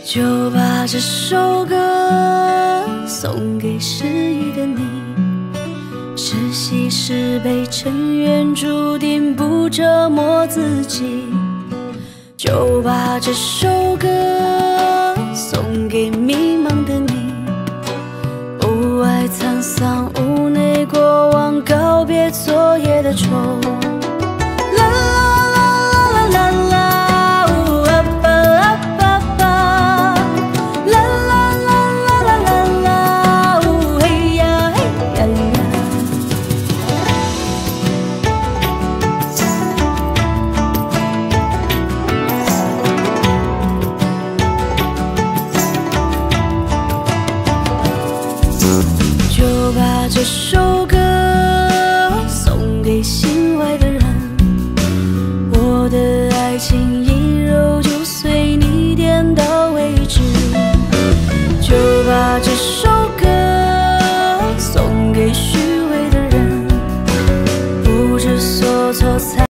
就把这首歌送给失意的你。是喜是悲，尘缘注定不折磨自己。就把这首歌送给迷茫的你。无爱沧桑，无内过往，告别昨夜的愁。就把这首歌送给心外的人，我的爱情